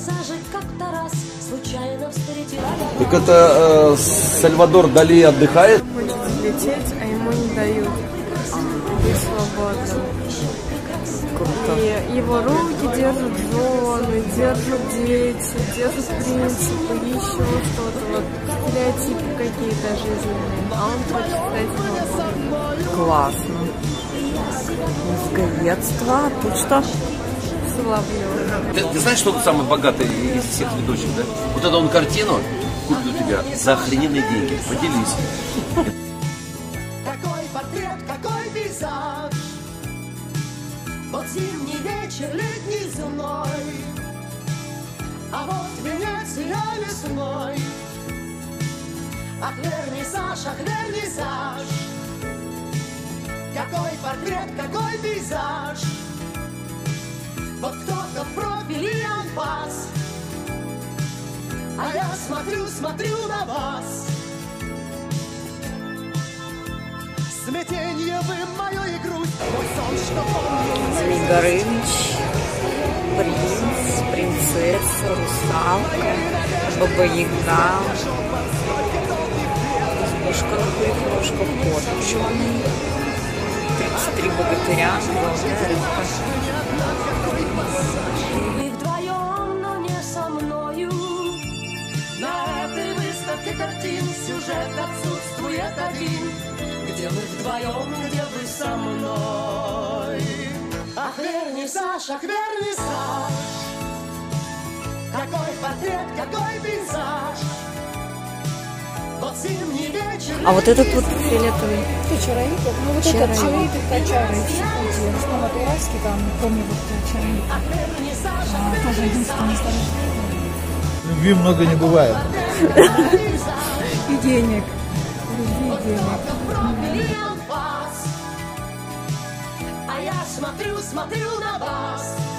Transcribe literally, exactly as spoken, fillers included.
вернисаже как-то раз случайно встретила. Так это э, Сальвадор Дали отдыхает? Хочет взлететь, а ему не дают. Быть свободным. И его руки держат жены, держат дети, держат принципы, еще что-то, вот стереотипы какие-то жизненные. А он хочет стать свободным. Классно. Мозговедство. Тут что? Соловьев. Ты, ты знаешь, что он самый богатый из всех ведущих, да? Вот это он картину купит у тебя за охрененные деньги. Поделись. Какой портрет, какой пейзаж. Вот зимний вечер, летний зной. А вот Венеция весной. Ах, вернисаж, ах, вернисаж. Какой портрет, какой пейзаж. Вот кто-то в профиле анфас. А я смотрю, смотрю на вас. Смятенье вы мою и грусть. Мой сон, что помню. Змей Горыныч, принц, принцесса, русалка, баба-яга, избушка на прихожку, кот ученый, тридцать три богатыря, главная рыбка. Вы вдвоем, но не со мною. На этой выставке картин сюжет отсутствует один. Где мы вдвоем, где вы со мной. Ах, вернисаж, ах, вернисаж. Какой портрет, какой пейзаж. Вот зимний вечер. А вот этот вот фиолетовый. Ты чаровик? Ну вот Чаровик. этот чаровик, это чары. В Стоматуральске там, помню, вот чаровик. Ах, вернисаж, ах, А, тоже единственный старый. Любви много не бывает. И денег. Любви и денег. А я смотрю, смотрю на вас.